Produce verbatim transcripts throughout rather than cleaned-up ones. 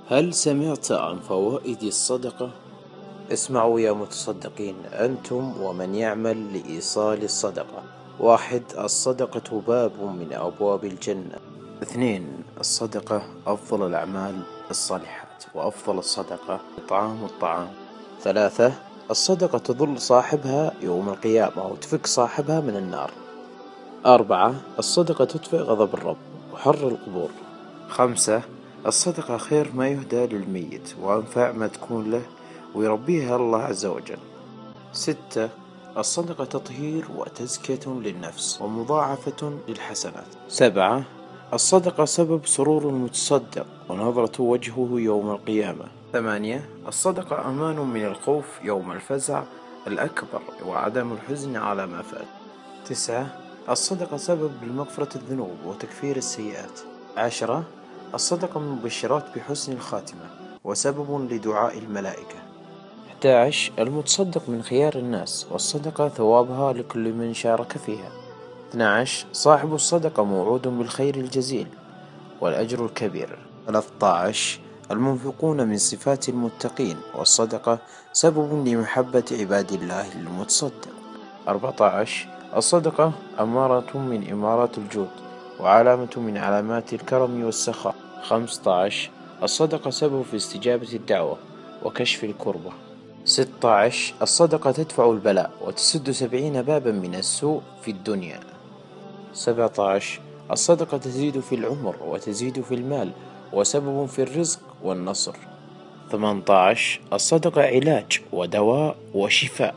هل سمعت عن فوائد الصدقة؟ اسمعوا يا متصدقين أنتم ومن يعمل لإيصال الصدقة. واحد: الصدقة باب من أبواب الجنة. اثنين: الصدقة أفضل الأعمال الصالحات، وأفضل الصدقة إطعام الطعام. ثلاثة: الصدقة تظل صاحبها يوم القيامة وتفك صاحبها من النار. أربعة: الصدقة تطفئ غضب الرب وحر القبور. خمسة: الصدقة خير ما يهدى للميت وأنفع ما تكون له ويربيها الله عز وجل. ستة: الصدقة تطهير وتزكية للنفس ومضاعفة للحسنات. سبعة: الصدقة سبب سرور المتصدق ونظرة وجهه يوم القيامة. ثمانية: الصدقة أمان من الخوف يوم الفزع الأكبر وعدم الحزن على ما فات. تسعة: الصدقة سبب لمغفرة الذنوب وتكفير السيئات. عشرة: الصدقة من مبشرات بحسن الخاتمة وسبب لدعاء الملائكة. أحد عشر: المتصدق من خيار الناس والصدقة ثوابها لكل من شارك فيها. اثني عشر: صاحب الصدقة موعود بالخير الجزيل والأجر الكبير. ثلاثة عشر: المنفقون من صفات المتقين والصدقة سبب لمحبة عباد الله للمتصدق. أربعة عشر: الصدقة أمارة من إمارات الجود وعلامة من علامات الكرم والسخاء. خمسة عشر: الصدقة سبب في استجابة الدعوة وكشف الكربة. ستة عشر: الصدقة تدفع البلاء وتسد سبعين بابا من السوء في الدنيا. سبعة عشر: الصدقة تزيد في العمر وتزيد في المال وسبب في الرزق والنصر. ثمانية عشر: الصدقة علاج ودواء وشفاء.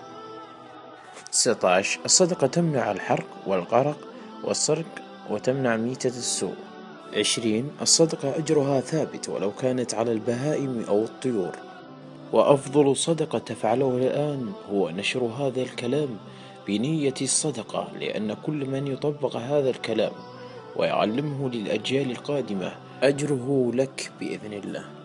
تسعة عشر: الصدقة تمنع الحرق والغرق والسرق وتمنع ميتة السوء. عشرين: الصدقة أجرها ثابت ولو كانت على البهائم أو الطيور. وأفضل صدقة تفعله الآن هو نشر هذا الكلام بنية الصدقة، لأن كل من يطبق هذا الكلام ويعلمه للأجيال القادمة أجره لك بإذن الله.